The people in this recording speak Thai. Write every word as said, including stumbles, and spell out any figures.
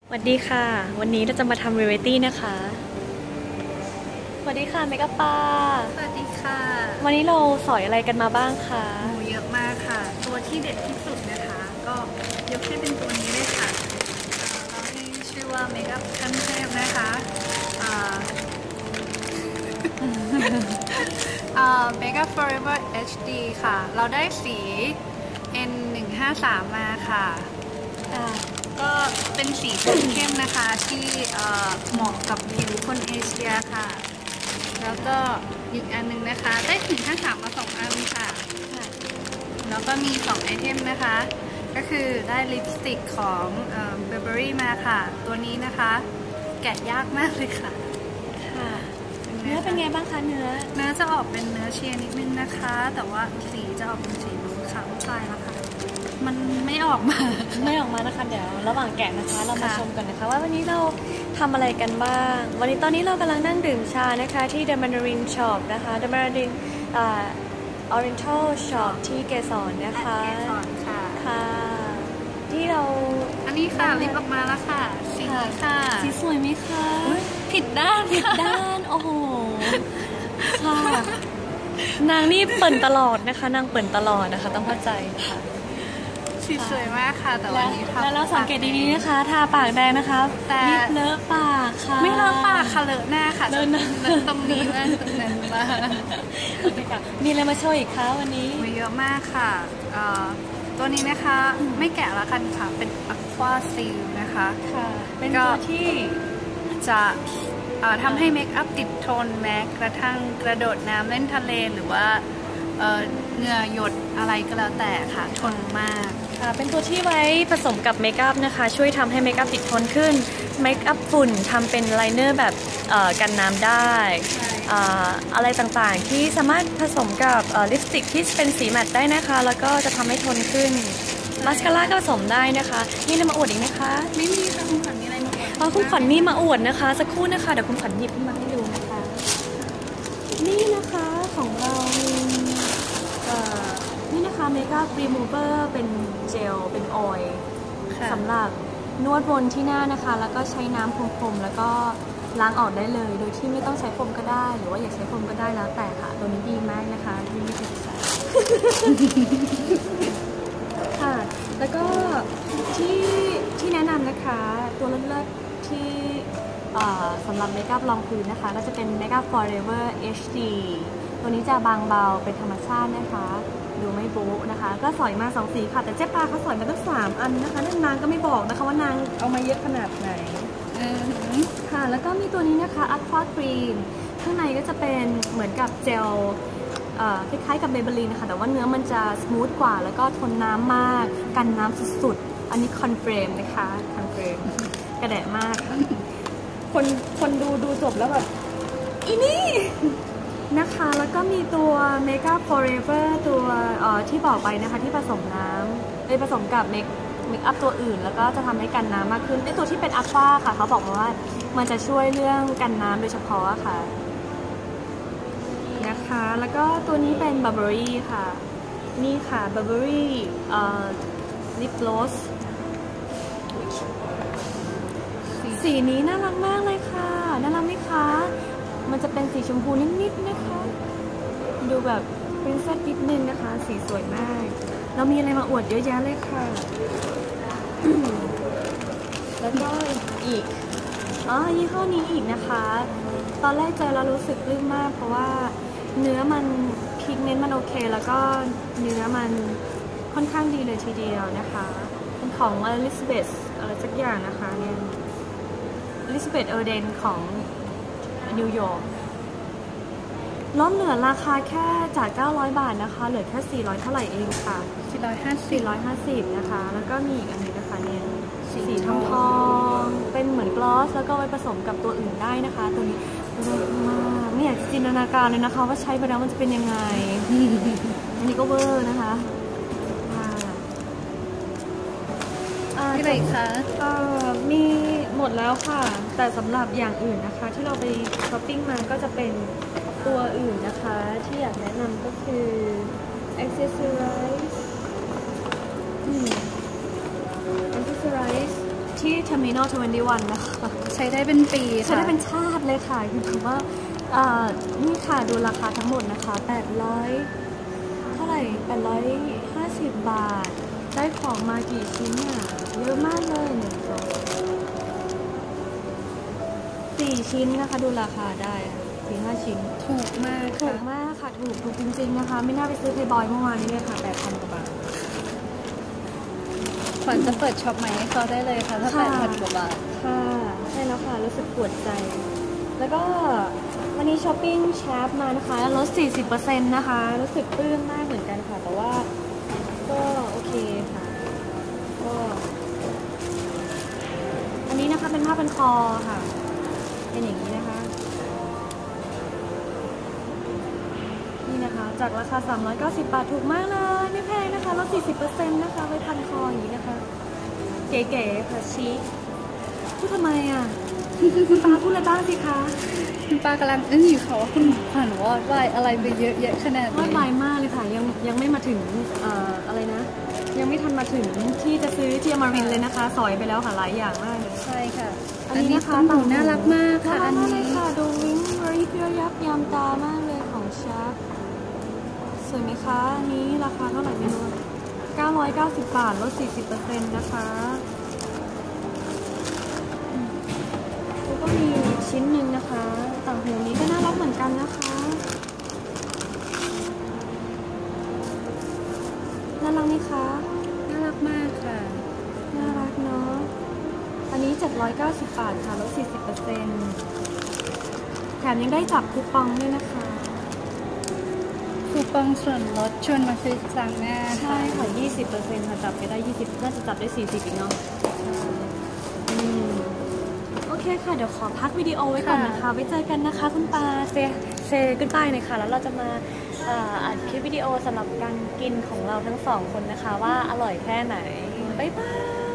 สวัสดีค่ะวันนี้เราจะมาทำเวเรตี้นะคะสวัสดีค่ะเมกะปาสวัสดีค่ะวันนี้เราสอยอะไรกันมาบ้างคะหมูเยอะมากค่ะตัวที่เด็ดที่สุดนะคะก็ยกให้เป็นตัวนี้เลยค่ะเราให้ชื่อว่าเมคอัพขั้นเทพนะคะเมคอัพ Forever เอช ดี ค่ะเราได้สี เอ็น หนึ่งห้าสาม มาค่ะก็เป็นสีเข้มนะคะที่เหมาะกับผิวคนเอเชียค่ะแล้วก็อีกอันนึงนะคะได้ถึงห้าสามมาสองอันค่ะแล้วก็มีสองไอเทมนะคะก็คือได้ลิปสติกของเบอร์เบอรี่มาค่ะตัวนี้นะคะแกะยากมากเลยค่ะค่ะเนื้อเป็นไงบ้างคะเนื้อเนื้อจะออกเป็นเนื้อเชียร์นิดนึงนะคะแต่ว่าสีจะออกเป็นสีนูขาวใช่แล้วค่ะมันไม่ออกมาไม่ออกมานะคะเดี๋ยวระหว่างแกะนะคะเรามาชมกันนะคะว่าวันนี้เราทำอะไรกันบ้างวันนี้ตอนนี้เรากำลังนั่งดื่มชานะคะที่ The Mandarin Shop นะคะ The Mandarin Oriental Shop ที่เกสรนะคะเกสรค่ะค่ะที่เราอันนี้ค่ะลิปออกมาแล้วค่ะสีค่ะสีสวยไหมคะผิดด้านผิดด้านโอ้โหค่ะนางนี่เปิ่นตลอดนะคะนางเปิ่นตลอดนะคะต้องเข้าใจค่ะสีสวยมากค่ะแต่วันนี้ทำแล้วเราสังเกตดีๆนะคะทาปากแดงนะคะแต่เลอะปากค่ะไม่เลอะปากค่ะเลอะหน้าค่ะเลอะตรงนี้บ้างตรงนั้นบ้างมีอะไรมาโชว์อีกคะวันนี้มีเยอะมากค่ะตัวนี้นะคะไม่แกะแล้วกันค่ะเป็น Aqua Seal นะคะค่ะเป็นตัวที่จะทำให้เมคอัพติดทนแม้กระทั่งกระโดดน้ำเล่นทะเลหรือว่าเหงื่อหยดอะไรก็แล้วแต่ค่ะทนมากค่ะเป็นตัวที่ไว้ผสมกับเมคอัพนะคะช่วยทำให้เมคอัพติดทนขึ้นเมคอัพฝุ่นทำเป็นไลเนอร์แบบกันน้ำได้อะไรต่างๆที่สามารถผสมกับลิปสติกที่เป็นสีแมตต์ได้นะคะแล้วก็จะทำให้ทนขึ้นมาสคาร่าก็ผสมได้นะคะนี่นำมาอวดอีกนะคะไม่มีค่ะคุณขวัญมีอะไรมาอวดอ๋อคุณขวัญมีมาอวดนะคะสักครู่นะคะเดี๋ยวคุณขวัญหยิบขึ้นมาให้ดูนะคะนี่นะคะของเรานี่นะคะเมคอัพรีมูเวอร์เป็นเจลเป็นออยล์สำหรับนวดบนที่หน้านะคะแล้วก็ใช้น้ำพรมๆแล้วก็ล้างออกได้เลยโดยที่ไม่ต้องใช้พรมก็ได้หรือว่าอยากใช้พรมก็ได้แล้วแต่ค่ะตัวนี้ดีมากนะคะที่ไม่ติดสายค่ะแล้วก็ที่ที่แนะนำนะคะตัวเลิศๆที่สำหรับเมคอัพรองพื้นนะคะก็จะเป็นเมคอัพ Forever เอช ดี ตัวนี้จะบางเบาเป็นธรรมชาตินะคะดูไม่โบ๊ะนะคะก็สอยมาสองสีค่ะแต่เจ๊ปาเขาสอยมาตั้งสามอันนะคะนั่นนางก็ไม่บอกนะคะว่านางเอามาเยอะขนาดไหนค่ะแล้วก็มีตัวนี้นะคะ Aqua Cream ข้างในก็จะเป็นเหมือนกับเจลคล้ายๆกับเบเบลีนนะคะแต่ว่าเนื้อมันจะสมูทกว่าแล้วก็ทนน้ำมากกันน้ำสุดๆอันนี้คอนเฟรมนะคะคอนเฟรมกระแดะมากคนคนดูดูจบแล้วแบบอีนี่นะคะแล้วก็มีตัว Makeup Forever ตัวที่บอกไปนะคะที่ผสมน้ำไปผสมกับเมคเมคอัพตัวอื่นแล้วก็จะทำให้กันน้ำมากขึ้นไอตัวที่เป็นอัลฟาค่ะเขาบอกมาว่ามันจะช่วยเรื่องกันน้ำโดยเฉพาะค่ะนะคะแล้วก็ตัวนี้เป็น Burberry ค่ะนี่ค่ะ Burberry Lip Gloss สีนี้น่ารักมากเลยค่ะน่ารักไหมคะมันจะเป็นสีชมพูนิดๆนะคะดูแบบปรินเซสนิดนึงนะคะสีสวยมากเรามีอะไรมาอวดเยอะแยะเลยค่ะ แล้วก็อีกอ๋อยี่ห้อนี้อีกนะคะตอนแรกเจอแล้วรู้สึกปลื้มมากเพราะว่าเนื้อมันพิกเมนต์มันโอเคแล้วก็เนื้อมันค่อนข้างดีเลยทีเดียวนะคะเป็นของ Elizabeth อะไรสักอย่างนะคะเนี่ย Elizabeth Arden ของนิวยอร์กลดเหลือราคาแค่จากเก้าร้อยบาทนะคะเหลือแค่สี่ร้อยเท่าไหร่เองค่ะสี่ร้อยห้าสิบนะคะแล้วก็มีอีกอันนึงนะคะเนี่ยสีทองทองเป็นเหมือนกลอสแล้วก็ไว้ผสมกับตัวอื่นได้นะคะตัวนี้เลิศมากไม่อยากจินตนาการเลยนะคะว่าใช้ไปแล้วมันจะเป็นยังไงอันนี้ก็เวอร์นะคะที่ไหนคะมีหมดแล้วค่ะแต่สำหรับอย่างอื่นนะคะที่เราไปช้อปปิ้งมาก็จะเป็นตัวอื่นนะคะที่อยากแนะนำก็คือ accessorize accessorize ที่ Terminal ทเวนตี้วันนะคะใช้ได้เป็นปีค่ะใช้ได้เป็นชาติเลยค่ะคือถือว่าอ่านี่ค่ะดูราคาทั้งหมดนะคะแปดร้อยเท่าไหร่แปดร้อยห้าสิบบาท ได้ของมากี่ชิ้นเนี่ยเยอะมากเลยหนึ่งสองสี่ชิ้นนะคะดูราคาได้สี่ห้าชิ้นถูกมากถูค่ะกมากค่ะถูกถูกจริงๆนะคะ ไม่น่าไปซื้อเพย์บอยเมื่อวานนี้เลยค่ะแปดพันกว่าบาทขวัญจะเปิดช็อปใหม่ให้เขาได้เลยค่ะถ้าแปค่ะดพันกว่าบาทค่ะใช่แล้วค่ะรู้สึกปวดใจ แล้วก็วันนี้ช้อปปิ้งแชปมานะคะลด สี่สิบเปอร์เซ็นต์ นะคะ รู้สึกปลื้มมากเหมือนกันค่ะ แต่ว่าก็โอเคค่ะก็อันนี้นะคะเป็นผ้าพันคอค่ะ เป็นอย่างนี้นะคะ นี่นะคะจากราคาสามร้อยเก้าสิบบาทถูกมากเลยไม่แพงนะคะลด สี่สิบเปอร์เซ็นต์ นะคะไว้พันคออย่างนี้นะคะ เก๋ๆค่ะชิคพูดทำไมอ่ะ คุณป้าพูดอะไรบ้างสิคะคุณป้ากำลังอึ้งอยู่ค่ะว่าคุณขวัญวอดวายอะไรไปเยอะแยะขนาดวาดนี้วายมากเลยค่ะ ยังยังไม่มาถึงเอ่ออะไรนะ ยังไม่ทันมาถึงที่จะซื้อที่อมรินทร์เลยนะคะ สอยไปแล้วค่ะหลายอย่างมากเลยใช่ค่ะอันนี้นะคะต้นหูน่ารักมากค่ะน่าอันรักมากเลนี้ยค่ะ ดูวิ้งริบยับยามตามากเลยของชักสวยไหมคะอันนี้ราคาเท่าไหร่ไม่รู้เก้าร้อยเก้าสิบบาทลด สี่สิบเปอร์เซ็นต์ นะคะแล้วก็มีอีกชิ้นหนึ่งนะคะต่างหูนี้ก็น่ารักเหมือนกันนะคะน่ารักไหมคะน่ารักมากค่ะน่ารักเนาะ อันนี้เจ็ดร้อยเก้าสิบบาทค่ะลด สี่สิบเปอร์เซ็นต์ แถมยังได้จับคูปองด้วยนะคะคูปองส่วนลดชวนมาซื้อครั้งหน้าใช่ค่ะ ยี่สิบเปอร์เซ็นต์ ค่ะ จับไปได้ ยี่สิบ น่าจะจับได้ สี่สิบอีกเนาะอืมโอเคค่ะ เดี๋ยวขอพักวิดีโอไว้ก่อนนะคะ ไว้เจอกันนะคะคุณปาเซเซกุดบายหน่อยค่ะ แล้วเราจะมาเอ่ออัดคลิปวิดีโอสำหรับการกินของเราทั้งสองคนนะคะ ว่าอร่อยแค่ไหน บ๊ายบาย